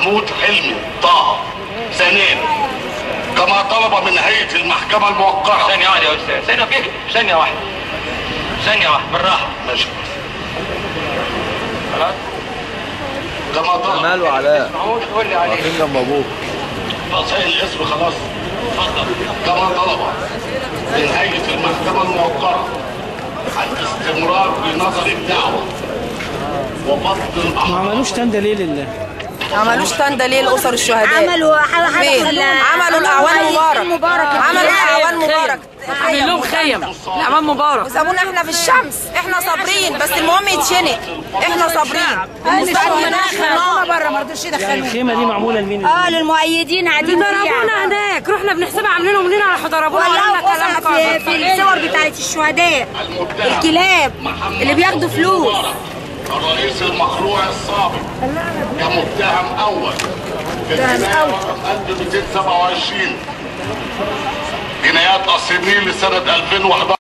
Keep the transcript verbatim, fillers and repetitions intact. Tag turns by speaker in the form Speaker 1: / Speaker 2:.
Speaker 1: محمود حلمي طه. ثانيا كما طلب من هيئة المحكمة الموقرة.
Speaker 2: ثانية واحدة يا أستاذ، ثانية واحدة، ثانية واحدة ثانية واحدة بالراحة.
Speaker 1: ماشي.
Speaker 2: خلاص؟
Speaker 1: كما طلب
Speaker 3: ماله علاء؟
Speaker 2: قول لي عليه.
Speaker 3: واقفين جنب ابوك.
Speaker 1: تصحيح الاسم خلاص. اتفضل. كما طلب من هيئة المحكمة الموقرة الاستمرار بنظر الدعوة وفض الأحكام.
Speaker 4: ما عملوش تندة ليه لله؟
Speaker 5: ما عملوش تندة ليه لأسر الشهداء؟
Speaker 6: عملوا
Speaker 5: فين؟ عملوا الأعوان مبارك. عملوا الأعوان مبارك.
Speaker 4: عاملين لهم خيم الأعوان مبارك.
Speaker 5: وسابونا احنا في الشمس، احنا صابرين بس المهم يتشنق، احنا صابرين.
Speaker 6: ماما بره ما رضوش
Speaker 4: يعني
Speaker 6: يدخلونا.
Speaker 4: الخيمة دي معمولة لمين؟
Speaker 6: اه للمؤيدين قاعدين
Speaker 7: ضربونا هناك، رحنا بنحسبها عاملينهم لينا راحوا ضربونا
Speaker 6: والله
Speaker 7: وقالوا لنا كلام
Speaker 6: في, في الصور بتاعت الشهداء الكلاب اللي بياخدوا فلوس.
Speaker 1: الرئيس المخلوع السابق كمتهم اول في الجناية رقم ألف ومئتين وسبعة وعشرين جنايات قصر النيل لسنة ألفين وأحد عشر.